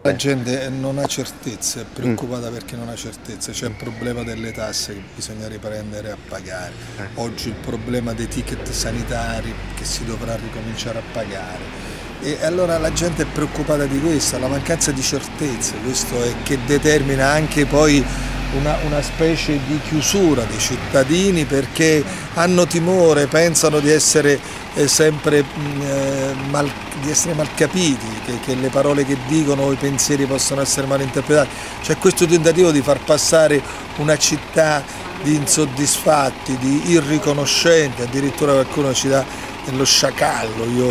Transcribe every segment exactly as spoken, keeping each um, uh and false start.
La gente non ha certezze, è preoccupata perché non ha certezze, c'è il problema delle tasse che bisogna riprendere a pagare, oggi il problema dei ticket sanitari che si dovrà ricominciare a pagare. E allora la gente è preoccupata di questo, la mancanza di certezze, questo è che determina anche poi una, una specie di chiusura dei cittadini perché hanno timore, pensano di essere eh, sempre eh, mal, di essere mal capiti, che, che le parole che dicono o i pensieri possono essere mal interpretati. C'è questo tentativo di far passare una città di insoddisfatti, di irriconoscenti, addirittura qualcuno ci dà lo sciacallo, io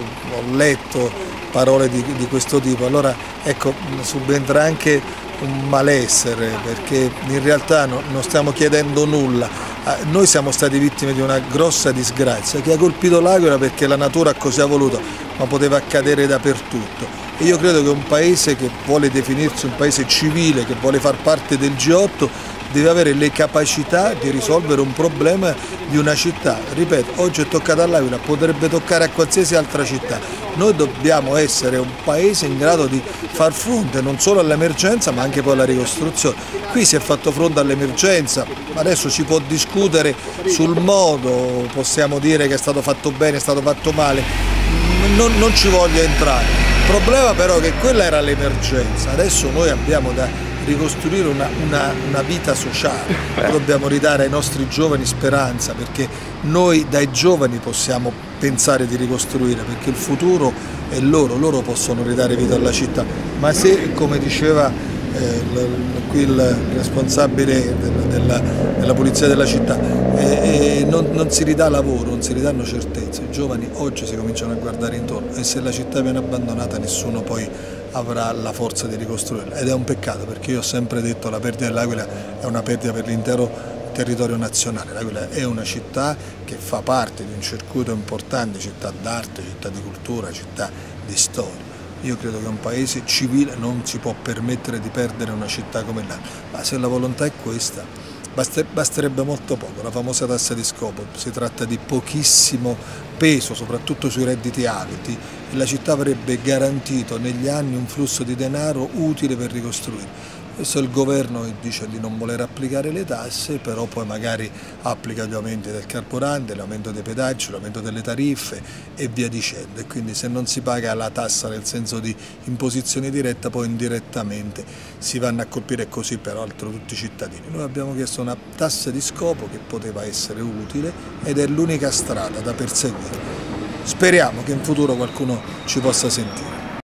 ho letto parole di, di questo tipo, allora ecco subentra anche un malessere perché in realtà no, non stiamo chiedendo nulla, noi siamo stati vittime di una grossa disgrazia che ha colpito l'Aquila perché la natura così ha voluto, ma poteva accadere dappertutto e io credo che un paese che vuole definirsi un paese civile, che vuole far parte del G otto, deve avere le capacità di risolvere un problema di una città. Ripeto, oggi è toccato all'Aquila, potrebbe toccare a qualsiasi altra città. Noi dobbiamo essere un paese in grado di far fronte non solo all'emergenza ma anche poi alla ricostruzione. Qui si è fatto fronte all'emergenza, adesso si può discutere sul modo, possiamo dire che è stato fatto bene, è stato fatto male, non, non ci voglio entrare. Il problema però è che quella era l'emergenza, adesso noi abbiamo da ricostruire una, una, una vita sociale, dobbiamo ridare ai nostri giovani speranza perché noi dai giovani possiamo pensare di ricostruire perché il futuro è loro, loro possono ridare vita alla città, ma se come diceva eh, l, qui il responsabile della, della, della polizia della città eh, eh, non, non si ridà lavoro, non si ridanno certezze, i giovani oggi si cominciano a guardare intorno e se la città viene abbandonata nessuno poi avrà la forza di ricostruirla ed è un peccato perché io ho sempre detto che la perdita dell'Aquila è una perdita per l'intero territorio nazionale. L'Aquila è una città che fa parte di un circuito importante, città d'arte, città di cultura, città di storia. Io credo che un paese civile non si può permettere di perdere una città come l'Aquila, ma se la volontà è questa basterebbe molto poco, la famosa tassa di scopo, si tratta di pochissimo peso, soprattutto sui redditi alti, e la città avrebbe garantito negli anni un flusso di denaro utile per ricostruire. Adesso il governo dice di non voler applicare le tasse, però poi magari applica gli aumenti del carburante, l'aumento dei pedaggi, l'aumento delle tariffe e via dicendo. E quindi se non si paga la tassa nel senso di imposizione diretta, poi indirettamente si vanno a colpire così peraltro tutti i cittadini. Noi abbiamo chiesto una tassa di scopo che poteva essere utile ed è l'unica strada da perseguire. Speriamo che in futuro qualcuno ci possa sentire.